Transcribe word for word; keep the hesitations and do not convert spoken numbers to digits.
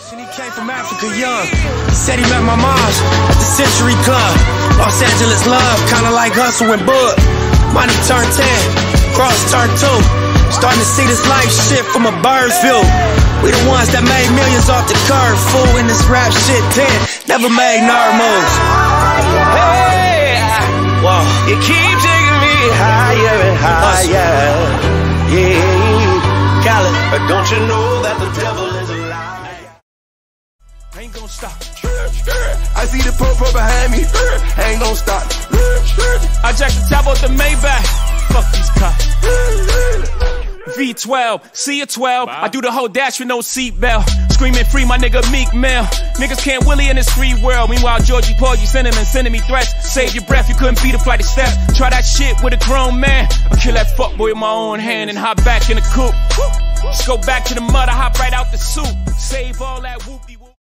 He came from Africa young. Said he met my mom's at the Century Club. Los Angeles love, kinda like Hustle and Bud. Money turned ten, cross turned two. Starting to see this life shit from a bird's view. We the ones that made millions off the curve. Fool in this rap shit dead, never made nerd moves. Hey, whoa, you keep taking me higher and higher. Yeah, Khaled, but don't you know that the devil is a lie? I ain't gonna stop. I see the popo behind me. I ain't gonna stop. I jacked the top off the Maybach. Fuck these cops. V twelve, C a twelve. Wow. I do the whole dash with no seatbelt. Screaming free, my nigga Meek Mill. Niggas can't willy in this free world. Meanwhile, Georgie Paul, you sending and sending me threats. Save your breath, you couldn't beat a flight of steps. Try that shit with a grown man. I'll kill that fuckboy with my own hand and hop back in the coupe. Just go back to the mud, I hop right out the soup. Save all that whoopie whoop.